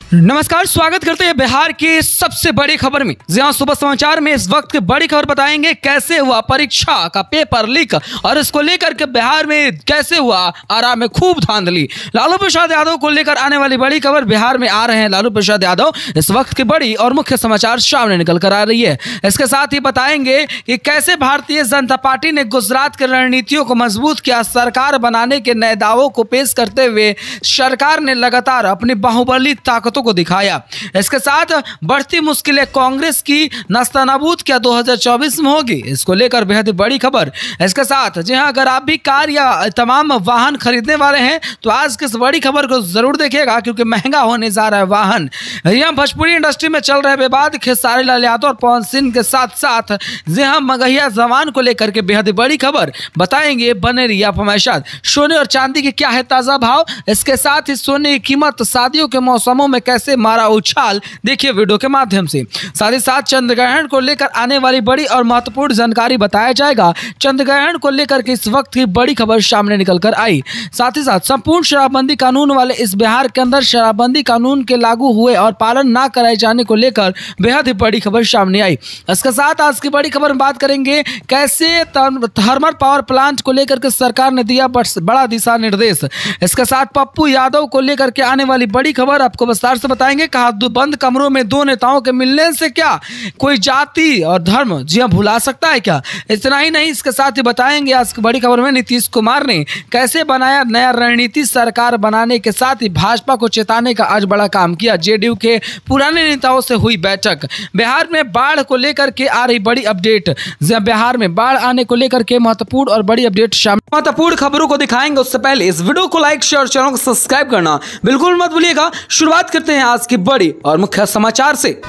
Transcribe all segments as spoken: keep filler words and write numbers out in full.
नमस्कार, स्वागत करते हैं बिहार की सबसे बड़ी खबर में। जहां सुबह समाचार में इस वक्त की बड़ी खबर बताएंगे कैसे हुआ परीक्षा का पेपर लीक और इसको लेकर के बिहार में कैसे हुआ आरा में खूब धांधली। लालू प्रसाद यादव को लेकर आने वाली बड़ी खबर, बिहार में आ रहे हैं लालू प्रसाद यादव। इस वक्त की बड़ी और मुख्य समाचार सामने निकल कर आ रही है। इसके साथ ही बताएंगे कि कैसे भारतीय जनता पार्टी ने गुजरात की रणनीतियों को मजबूत किया। सरकार बनाने के नए दावों को पेश करते हुए सरकार ने लगातार अपनी बाहुबली ताकतों को दिखाया। इसके साथ बढ़ती मुश्किलें कांग्रेस की नास्तानाबूद क्या दो हज़ार चौबीस में होगी, इसको लेकर बेहद बड़ी खबर। इसके साथ जी हां, अगर आप भी कार या तमाम वाहन खरीदने वाले हैं तो आज की इस बड़ी खबर को जरूर देखिएगा, क्योंकि महंगा होने जा रहा है वाहन। यहां भोजपुरी इंडस्ट्री में चल रहे विवाद खेसारी लाल यादव और पवन सिंह के साथ साथ जी हां मगहिया जवान को लेकर के बेहद बड़ी खबर बताएंगे। बने रहिए आप हमारे साथ। सोने और चांदी के क्या है ताजा भाव, इसके साथ ही सोने की कीमत शादियों के मौसमों में कैसे मारा उछाल, देखिए वीडियो के माध्यम से। साथ ही साथ चंद्रग्रहण को लेकर आने वाली बड़ी और महत्वपूर्ण जानकारी बताया जाएगा। चंद्रग्रहण को लेकर के इस वक्त की बड़ी खबर सामने निकल कर आई। साथ ही साथ संपूर्ण शराबबंदी कानून वाले इस बिहार के अंदर शराबबंदी कानून के लागू हुए और पालन ना कराए जाने को लेकर बेहद ही बड़ी खबर सामने आई। इसके साथ आज की बड़ी खबर में बात करेंगे कैसे थर्मल पावर प्लांट को लेकर के सरकार ने दिया बड़ा दिशा निर्देश। इसके साथ पप्पू यादव को लेकर के आने वाली बड़ी खबर आपको विस्तार से बताएंगे। कहा बंद कमरों में दो नेताओं के मिलने से क्या कोई जाति और धर्म जी हां भुला सकता है क्या। इतना ही नहीं, इसके साथ ही बताएंगे आज की बड़ी खबर में नीतीश कुमार ने कैसे बनाया नया रणनीति। सरकार बनाने के साथ ही भाजपा को चेताने का आज बड़ा काम किया। जेडीयू के पुराने नेताओं से हुई बैठक। बिहार में बाढ़ को लेकर के आ रही बड़ी अपडेट। बिहार में बाढ़ आने को लेकर के महत्वपूर्ण और बड़ी अपडेट सामने। महत्वपूर्ण खबरों को दिखाएंगे, उससे पहले इस वीडियो को लाइक शेयर और चैनल को सब्सक्राइब करना बिल्कुल मत भूलिएगा। शुरुआत करते हैं आज की बड़ी और मुख्य समाचार से।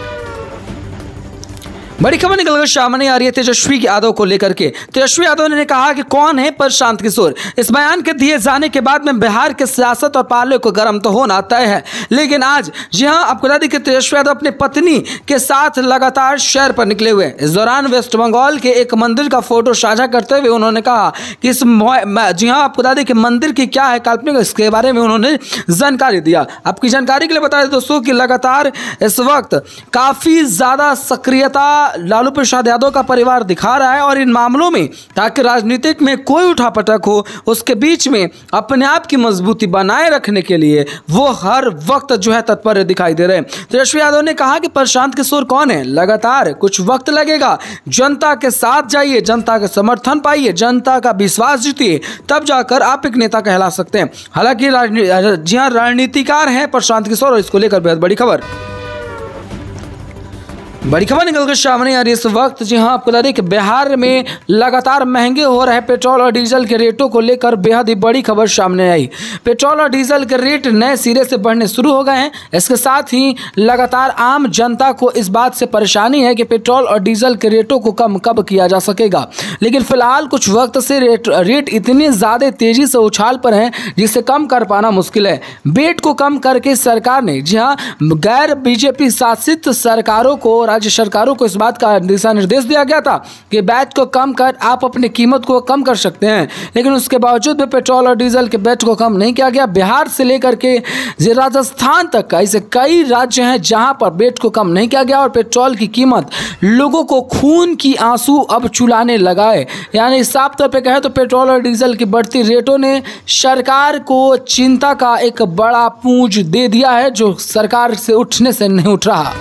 बड़ी खबर निकलकर सामने आ रही है तेजस्वी यादव को लेकर के। तेजस्वी यादव ने कहा कि कौन है प्रशांत किशोर। इस बयान के दिए जाने के बाद में बिहार के सियासत और पाले को गर्म तो होना तय है, लेकिन आज जी हां आपको बता दें कि तेजस्वी यादव अपनी पत्नी के साथ लगातार सैर पर निकले हुए। इस दौरान वेस्ट बंगाल के एक मंदिर का फोटो साझा करते हुए उन्होंने कहा कि इस जी हां आपको बता दें कि मंदिर की क्या है काल्पनिक, इसके बारे में उन्होंने जानकारी दिया। आपकी जानकारी के लिए बता दें दोस्तों कि लगातार इस वक्त काफी ज्यादा सक्रियता लालू प्रसाद यादव का परिवार दिखा रहा है और इन मामलों में ताकि राजनीतिक में कोई उठापटक हो उसके बीच में अपने आप की मजबूती बनाए रखने के लिए वो हर वक्त जो है तत्पर दिखाई दे रहे हैं। तेजस्वी यादव ने कहा कि प्रशांत किशोर कौन है, लगातार कुछ वक्त लगेगा, जनता के साथ जाइए, जनता का समर्थन पाइए, जनता का विश्वास जीतिए, तब जाकर आप एक नेता कहला सकते हैं। हालांकि जी हाँ रणनीतिकार हैं प्रशांत किशोर और इसको लेकर बेहद बड़ी खबर बड़ी खबर निकलकर सामने आ रही है इस वक्त। जी हां आपको बता दें कि बिहार में लगातार महंगे हो रहे पेट्रोल और डीजल के रेटों को लेकर बेहद ही बड़ी खबर सामने आई। पेट्रोल और डीजल के रेट नए सिरे से बढ़ने शुरू हो गए हैं। इसके साथ ही लगातार आम जनता को इस बात से परेशानी है कि पेट्रोल और डीजल के रेटों को कम कब किया जा सकेगा, लेकिन फिलहाल कुछ वक्त से रेट रेट इतनी ज़्यादा तेजी से उछाल पर हैं जिसे कम कर पाना मुश्किल है। रेट को कम करके सरकार ने जी हाँ गैर बीजेपी शासित सरकारों को राज्य सरकारों को इस बात का दिशा निर्देश दिया गया था कि बैट को कम कर आप अपनी कीमत को कम कर सकते हैं, लेकिन उसके बावजूद भी पेट्रोल और डीजल के बैट को कम नहीं किया गया। बिहार से लेकर के राजस्थान तक ऐसे कई राज्य हैं जहां पर बैट को कम नहीं किया गया और पेट्रोल की कीमत लोगों को खून की आंसू अब चुलाने लगा है। यानी साफ तौर पर कहें तो पेट्रोल और डीजल की बढ़ती रेटों ने सरकार को चिंता का एक बड़ा पूंज दे दिया है, जो सरकार से उठने से नहीं उठ रहा।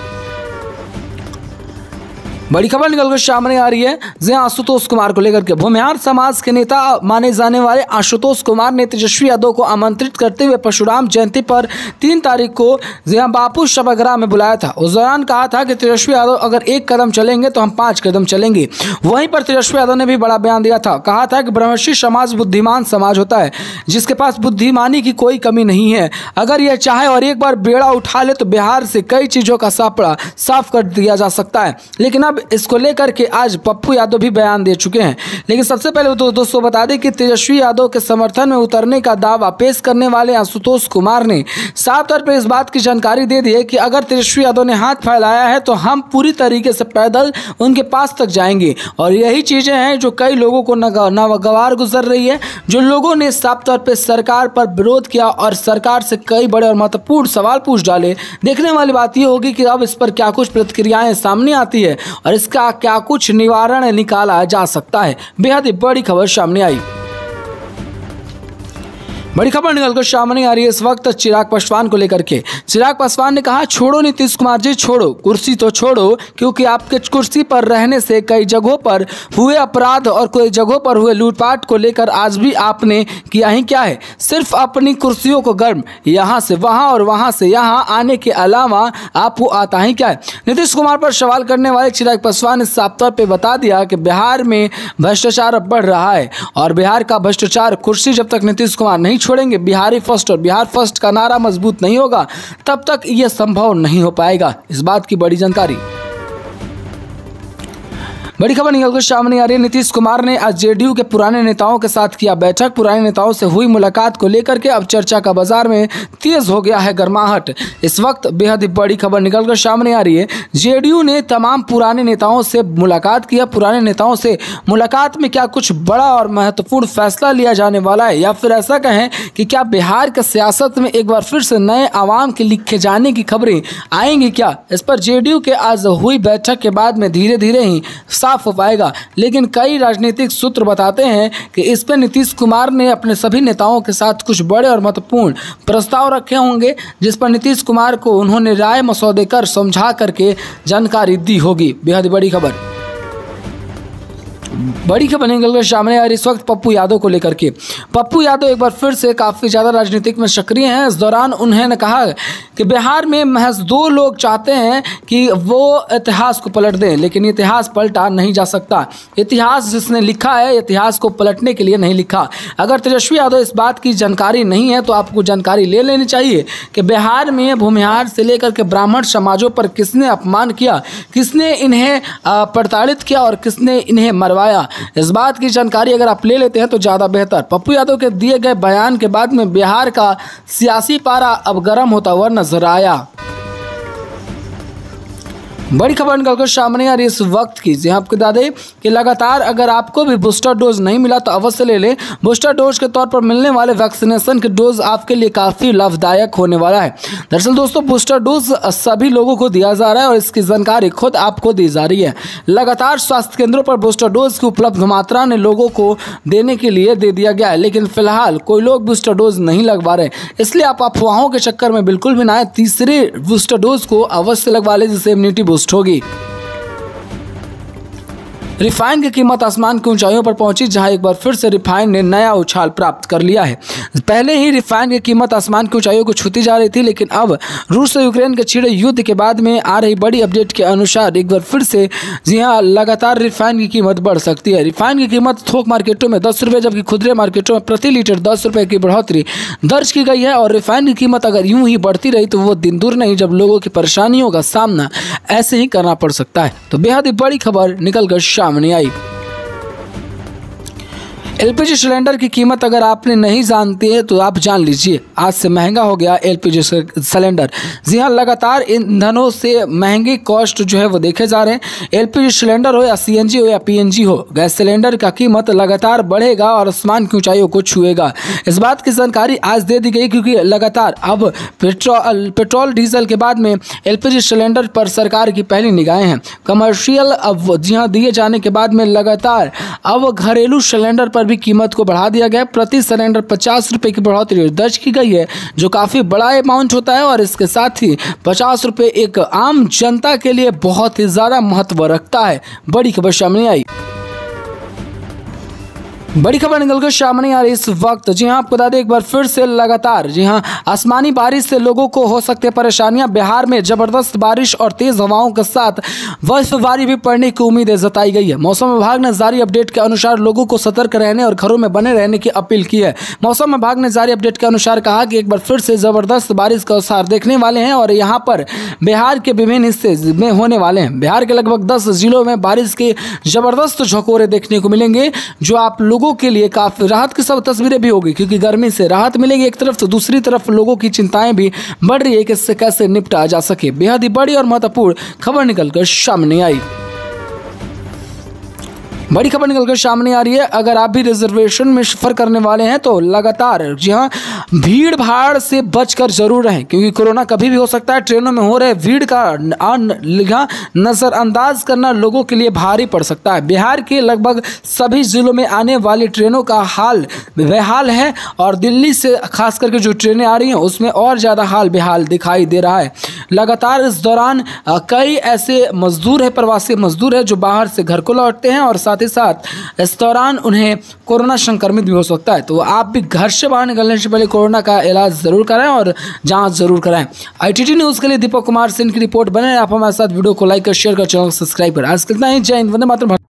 बड़ी खबर निकलकर सामने आ रही है जहां आशुतोष कुमार को लेकर के। भूमिहार समाज के नेता माने जाने वाले आशुतोष कुमार ने तेजस्वी यादव को आमंत्रित करते हुए परशुराम जयंती पर तीन तारीख को जहां बापू सभागृह में बुलाया था। उस दौरान कहा था कि तेजस्वी यादव अगर एक कदम चलेंगे तो हम पांच कदम चलेंगे। वहीं पर तेजस्वी यादव ने भी बड़ा बयान दिया था। कहा था कि ब्रह्मर्षि समाज बुद्धिमान समाज होता है जिसके पास बुद्धिमानी की कोई कमी नहीं है। अगर यह चाहे और एक बार बेड़ा उठा ले तो बिहार से कई चीजों का सापड़ा साफ कर दिया जा सकता है, लेकिन अब इसको लेकर के आज पप्पू यादव भी बयान दे चुके हैं। लेकिन सबसे पहले तो दोस्तों बता दें कि तेजस्वी यादव के समर्थन में उतरने का दावा पेश करने वाले आशुतोष कुमार ने साफ तौर पर इस बात की जानकारी दे दी है कि अगर तेजस्वी यादव ने हाथ फैलाया है तो हम पूरी तरीके से पैदल उनके पास तक जाएंगे। और यही चीजें हैं जो कई लोगों को नागवार गुजर रही है, जो लोगों ने साफ तौर पर सरकार पर विरोध किया और सरकार से कई बड़े और महत्वपूर्ण सवाल पूछ डाले। देखने वाली बात यह होगी कि अब इस पर क्या कुछ प्रतिक्रियाएं सामने आती है और इसका क्या कुछ निवारण निकाला जा सकता है। बेहद बड़ी खबर सामने आई। बड़ी खबर निकलकर सामने आ रही है इस वक्त चिराग पासवान को लेकर के। चिराग पासवान ने कहा, छोड़ो नीतीश कुमार जी, छोड़ो कुर्सी तो छोड़ो, क्योंकि आपके कुर्सी पर रहने से कई जगहों पर हुए अपराध और कई जगहों पर हुए लूटपाट को लेकर आज भी आपने किया ही क्या है, सिर्फ अपनी कुर्सियों को गर्म यहाँ से वहाँ और वहाँ से यहाँ आने के अलावा आपको आता ही क्या है। नीतीश कुमार पर सवाल करने वाले चिराग पासवान ने साफ तौर पर बता दिया कि बिहार में भ्रष्टाचार अब बढ़ रहा है और बिहार का भ्रष्टाचार कुर्सी जब तक नीतीश कुमार नहीं छोड़ेंगे, बिहारी फर्स्ट और बिहार फर्स्ट का नारा मजबूत नहीं होगा, तब तक यह संभव नहीं हो पाएगा। इस बात की बड़ी जानकारी। बड़ी खबर निकलकर सामने आ रही है, नीतीश कुमार ने आज जेडीयू के पुराने नेताओं के साथ किया बैठक। पुराने नेताओं से हुई मुलाकात को लेकर के अब चर्चा का बाजार में तेज हो गया है गर्माहट। इस वक्त बेहद ही बड़ी खबर निकलकर सामने आ रही है, जेडीयू ने तमाम पुराने नेताओं से मुलाकात किया। पुराने नेताओं से मुलाकात में क्या कुछ बड़ा और महत्वपूर्ण फैसला लिया जाने वाला है, या फिर ऐसा कहें कि क्या बिहार की सियासत में एक बार फिर से नए आवाम के लिखे जाने की खबरें आएंगी क्या? इस पर जेडीयू के आज हुई बैठक के बाद में धीरे धीरे ही साफ हो पाएगा। लेकिन कई राजनीतिक सूत्र बताते हैं कि इस पर नीतीश कुमार ने अपने सभी नेताओं के साथ कुछ बड़े और महत्वपूर्ण प्रस्ताव रखे होंगे, जिस पर नीतीश कुमार को उन्होंने राय मसौदे कर समझा करके जानकारी दी होगी। बेहद बड़ी खबर बड़ी खबर निकलकर सामने आ रही इस वक्त पप्पू यादव को लेकर के। पप्पू यादव एक बार फिर से काफ़ी ज़्यादा राजनीतिक में सक्रिय हैं। इस दौरान उन्होंने कहा कि बिहार में महज दो लोग चाहते हैं कि वो इतिहास को पलट दें, लेकिन इतिहास पलटा नहीं जा सकता। इतिहास जिसने लिखा है, इतिहास को पलटने के लिए नहीं लिखा। अगर तेजस्वी यादव इस बात की जानकारी नहीं है तो आपको जानकारी ले लेनी चाहिए कि बिहार में भूमिहार से लेकर के ब्राह्मण समाजों पर किसने अपमान किया, किसने इन्हें प्रताड़ित किया और किसने इन्हें मरवाया। इस बात की जानकारी अगर आप ले लेते हैं तो ज़्यादा बेहतर। पप्पू यादव के दिए गए बयान के बाद में बिहार का सियासी पारा अब गर्म होता हुआ नजर आया। बड़ी खबर निकलकर सामने आ रही इस वक्त की, जी आपको बता दें कि लगातार अगर आपको भी बूस्टर डोज नहीं मिला तो अवश्य ले लें। बूस्टर डोज के तौर पर मिलने वाले वैक्सीनेशन के डोज आपके लिए काफ़ी लाभदायक होने वाला है। दरअसल दोस्तों, बूस्टर डोज सभी लोगों को दिया जा रहा है और इसकी जानकारी खुद आपको दी जा रही है। लगातार स्वास्थ्य केंद्रों पर बूस्टर डोज की उपलब्ध मात्रा ने लोगों को देने के लिए दे दिया गया है, लेकिन फिलहाल कोई लोग बूस्टर डोज नहीं लगवा रहे, इसलिए आप अफवाहों के चक्कर में बिल्कुल भी ना आए। तीसरे बूस्टर डोज को अवश्य लगवा लें, जिससे इम्यूनिटी बूस्ट होगी। रिफाइन की कीमत आसमान की ऊंचाइयों पर पहुंची, जहां एक बार फिर से रिफाइन ने नया उछाल प्राप्त कर लिया है। पहले ही रिफाइन की कीमत आसमान की ऊंचाइयों को छूती जा रही थी, लेकिन अब रूस और यूक्रेन के छिड़े युद्ध के बाद में आ रही बड़ी अपडेट के अनुसार एक बार फिर से जी हां लगातार रिफाइन की कीमत बढ़ सकती है। रिफाइन की कीमत थोक मार्केटों में दस रुपये जबकि खुदरे मार्केटों में प्रति लीटर दस रुपये की बढ़ोतरी दर्ज की गई है। और रिफाइन की कीमत अगर यूं ही बढ़ती रही तो वो दिन दूर नहीं जब लोगों की परेशानियों का सामना ऐसे ही करना पड़ सकता है। तो बेहद ही बड़ी खबर निकलकर सामने आई। एलपीजी सिलेंडर की कीमत अगर आपने नहीं जानती है तो आप जान लीजिए, आज से महंगा हो गया एलपीजी सिलेंडर। जी हाँ, लगातार ईंधनों से महंगे कॉस्ट जो है वो देखे जा रहे हैं। एलपीजी सिलेंडर हो या सीएनजी हो या पीएनजी हो, गैस सिलेंडर का कीमत लगातार बढ़ेगा और आसमान की ऊंचाइयों को छुएगा। इस बात की जानकारी आज दे दी गई क्योंकि लगातार अब पेट्रोल पेट्रोल डीजल के बाद में एलपीजी सिलेंडर पर सरकार की पहली निगाहें हैं। कमर्शियल अब जी हाँ दिए जाने के बाद में लगातार अब घरेलू सिलेंडर पर भी कीमत को बढ़ा दिया गया। प्रति सिलेंडर पचास रुपए की बढ़ोतरी दर्ज की गई है, जो काफी बड़ा अमाउंट होता है और इसके साथ ही पचास रुपए एक आम जनता के लिए बहुत ही ज्यादा महत्व रखता है। बड़ी खबर सामने आई। बड़ी खबर निकलकर सामने आ रही इस वक्त। जी हां, आपको बता दें एक बार फिर से लगातार जी हां आसमानी बारिश से लोगों को हो सकते परेशानियां। बिहार में जबरदस्त बारिश और तेज हवाओं के साथ बर्फबारी भी पड़ने की उम्मीदें जताई गई है। मौसम विभाग ने जारी अपडेट के अनुसार लोगों को सतर्क रहने और घरों में बने रहने की अपील की है। मौसम विभाग ने जारी अपडेट के अनुसार कहा कि एक बार फिर से जबरदस्त बारिश का असर देखने वाले हैं और यहाँ पर बिहार के विभिन्न हिस्से में होने वाले हैं। बिहार के लगभग दस जिलों में बारिश के जबरदस्त झकोरे देखने को मिलेंगे, जो आप लोगों के लिए काफी राहत की सब तस्वीरें भी होगी, क्योंकि गर्मी से राहत मिलेगी एक तरफ, तो दूसरी तरफ लोगों की चिंताएं भी बढ़ रही है कि इससे कैसे निपटा जा सके। बेहद ही बड़ी और महत्वपूर्ण खबर निकलकर सामने आई। बड़ी खबर निकलकर सामने आ रही है। अगर आप भी रिजर्वेशन में सफर करने वाले हैं तो लगातार जी हाँ भीड़ भाड़ से बचकर जरूर रहें, क्योंकि कोरोना कभी भी हो सकता है। ट्रेनों में हो रहे भीड़ का नजरअंदाज करना लोगों के लिए भारी पड़ सकता है। बिहार के लगभग सभी जिलों में आने वाली ट्रेनों का हाल बेहाल है और दिल्ली से खास करके जो ट्रेनें आ रही हैं उसमें और ज़्यादा हाल बेहाल दिखाई दे रहा है। लगातार इस दौरान कई ऐसे मजदूर है, प्रवासी मजदूर है, जो बाहर से घर को लौटते हैं और साथ ही साथ इस दौरान उन्हें कोरोना संक्रमित भी हो सकता है। तो आप भी घर से बाहर निकलने से पहले कोरोना का इलाज जरूर कराएं और जांच जरूर कराएं। आईटीटी न्यूज़ के लिए दीपक कुमार सिंह की रिपोर्ट बने। आप हमारे साथ वीडियो को लाइक कर शेयर कर चैनल को सब्सक्राइब करें। आज कितना ही जय हिंद, वंदे मातरम।